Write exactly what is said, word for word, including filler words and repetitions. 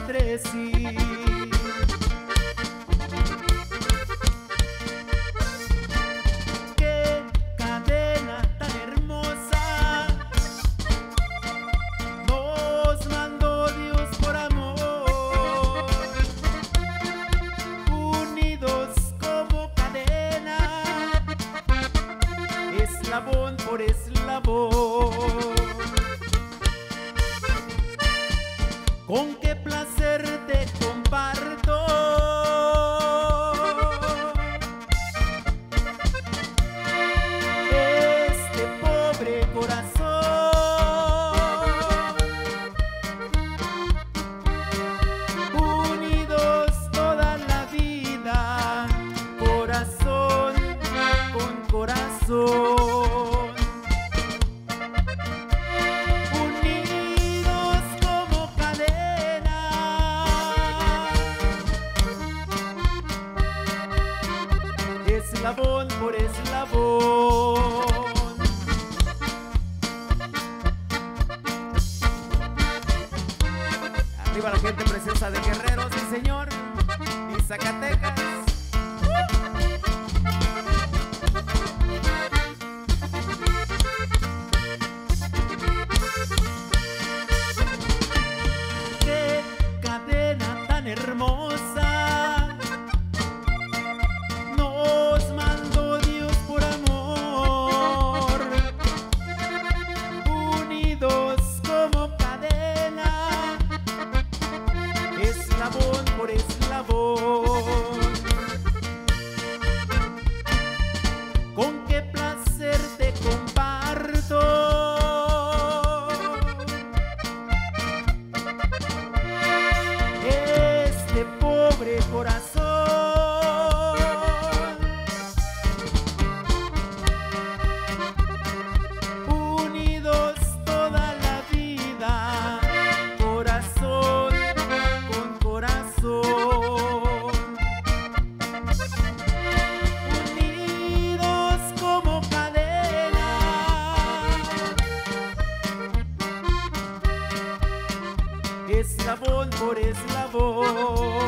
entre sí. Qué cadena tan hermosa nos mandó Dios por amor, unidos como cadena, eslabón por eslabón. Con qué placer te comparto este pobre corazón, unidos toda la vida, corazón con corazón. Eslabón por eslabón. Arriba la gente preciosa de Guerrero, sí señor, y Zacatecas. Qué cadena tan hermosa eslabón por eslabón. Con qué placer te comparto este pobre corazón, unidos toda la vida, corazón unidos como cadena, eslabón por eslabón.